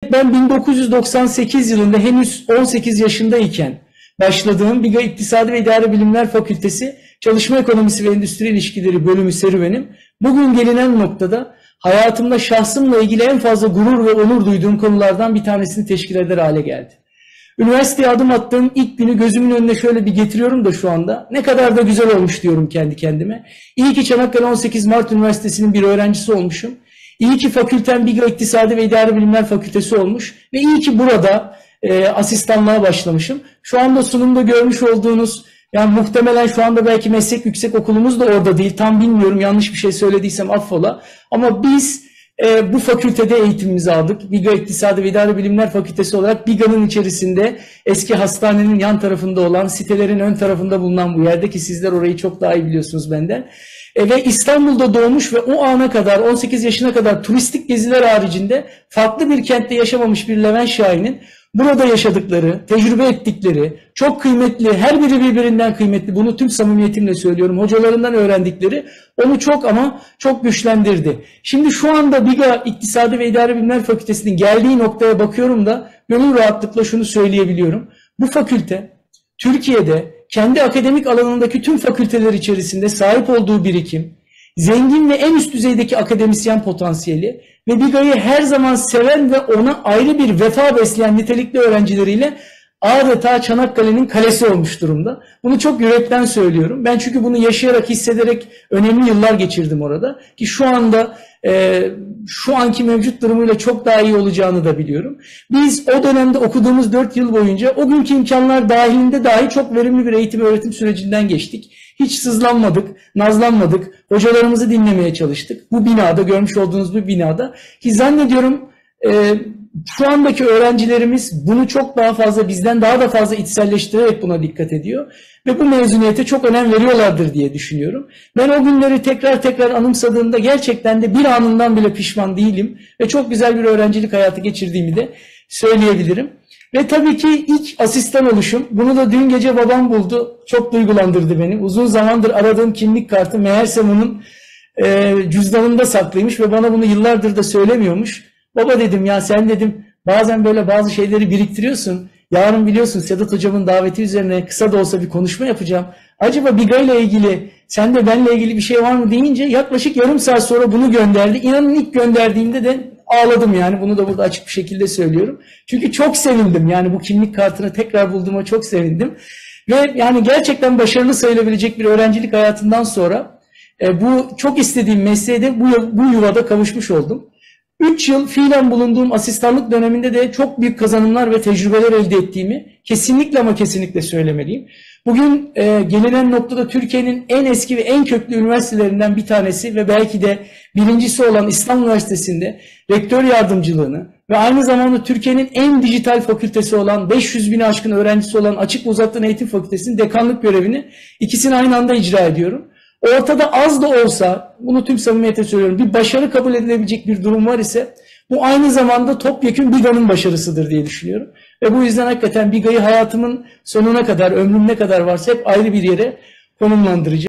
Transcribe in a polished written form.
Evet, ben 1998 yılında henüz 18 yaşındayken başladığım BİGA İktisadi ve İdari Bilimler Fakültesi Çalışma Ekonomisi ve Endüstri İlişkileri bölümü serüvenim bugün gelinen noktada hayatımda şahsımla ilgili en fazla gurur ve onur duyduğum konulardan bir tanesini teşkil eder hale geldi. Üniversiteye adım attığım ilk günü gözümün önüne şöyle bir getiriyorum da şu anda ne kadar da güzel olmuş diyorum kendi kendime. İyi ki Çanakkale 18 Mart Üniversitesi'nin bir öğrencisi olmuşum. İyi ki fakültem BİGA İktisadi ve İdari Bilimler Fakültesi olmuş ve iyi ki burada asistanlığa başlamışım. Şu anda sunumda görmüş olduğunuz, yani muhtemelen şu anda belki meslek yüksekokulumuz da orada değil. Tam bilmiyorum, yanlış bir şey söylediysem affola. Ama biz bu fakültede eğitimimizi aldık. BİGA İktisadi ve İdari Bilimler Fakültesi olarak BİGA'nın içerisinde eski hastanenin yan tarafında olan, sitelerin ön tarafında bulunan bu yerde, ki sizler orayı çok daha iyi biliyorsunuz benden. Ve İstanbul'da doğmuş ve o ana kadar 18 yaşına kadar turistik geziler haricinde farklı bir kentte yaşamamış bir Levent Şahin'in burada yaşadıkları, tecrübe ettikleri, çok kıymetli, her biri birbirinden kıymetli, bunu tüm samimiyetimle söylüyorum, hocalarından öğrendikleri onu çok ama çok güçlendirdi. Şimdi şu anda BİGA İktisadi ve İdari Bilimler Fakültesi'nin geldiği noktaya bakıyorum da gönül rahatlıkla şunu söyleyebiliyorum. Bu fakülte Türkiye'de kendi akademik alanındaki tüm fakülteler içerisinde sahip olduğu birikim, zengin ve en üst düzeydeki akademisyen potansiyeli ve BİGA'yı her zaman seven ve ona ayrı bir vefa besleyen nitelikli öğrencileriyle adeta Çanakkale'nin kalesi olmuş durumda. Bunu çok yürekten söylüyorum. Ben çünkü bunu yaşayarak, hissederek önemli yıllar geçirdim orada. Ki şu anda şu anki mevcut durumuyla çok daha iyi olacağını da biliyorum. Biz o dönemde okuduğumuz 4 yıl boyunca o günkü imkanlar dahilinde dahi çok verimli bir eğitim öğretim sürecinden geçtik. Hiç sızlanmadık, nazlanmadık, hocalarımızı dinlemeye çalıştık. Bu binada, görmüş olduğunuz bu binada, ki zannediyorum şu andaki öğrencilerimiz bunu çok daha fazla, bizden daha da fazla içselleştirerek buna dikkat ediyor ve bu mezuniyete çok önem veriyorlardır diye düşünüyorum. Ben o günleri tekrar tekrar anımsadığımda gerçekten de bir anından bile pişman değilim ve çok güzel bir öğrencilik hayatı geçirdiğimi de söyleyebilirim. Ve tabii ki ilk asistan oluşum, bunu da dün gece babam buldu, çok duygulandırdı beni. Uzun zamandır aradığım kimlik kartı meğerse onun cüzdanında saklıymış ve bana bunu yıllardır da söylemiyormuş. Baba dedim, ya sen dedim bazen böyle bazı şeyleri biriktiriyorsun. Yarın biliyorsun Sedat hocamın daveti üzerine kısa da olsa bir konuşma yapacağım. Acaba BİGA ile ilgili, sen de benle ilgili bir şey var mı deyince yaklaşık yarım saat sonra bunu gönderdi. İnanın ilk gönderdiğinde de ağladım yani. Bunu da burada açık bir şekilde söylüyorum. Çünkü çok sevindim, yani bu kimlik kartını tekrar bulduğuma çok sevindim. Ve yani gerçekten başarılı sayılabilecek bir öğrencilik hayatından sonra bu çok istediğim mesleğe de bu yuvada kavuşmuş oldum. 3 yıl fiilen bulunduğum asistanlık döneminde de çok büyük kazanımlar ve tecrübeler elde ettiğimi kesinlikle ama kesinlikle söylemeliyim. Bugün gelinen noktada Türkiye'nin en eski ve en köklü üniversitelerinden bir tanesi ve belki de birincisi olan İstanbul Üniversitesi'nde rektör yardımcılığını ve aynı zamanda Türkiye'nin en dijital fakültesi olan 500 bini aşkın öğrencisi olan Açık ve Uzaktan Eğitim Fakültesi'nin dekanlık görevini ikisini aynı anda icra ediyorum. Ortada az da olsa, bunu tüm samimiyetle söylüyorum, bir başarı kabul edilebilecek bir durum var ise bu aynı zamanda topyekün BİGA'nın başarısıdır diye düşünüyorum. Ve bu yüzden hakikaten BİGA'yı hayatımın sonuna kadar, ömrüm ne kadar varsa hep ayrı bir yere konumlandıracağım.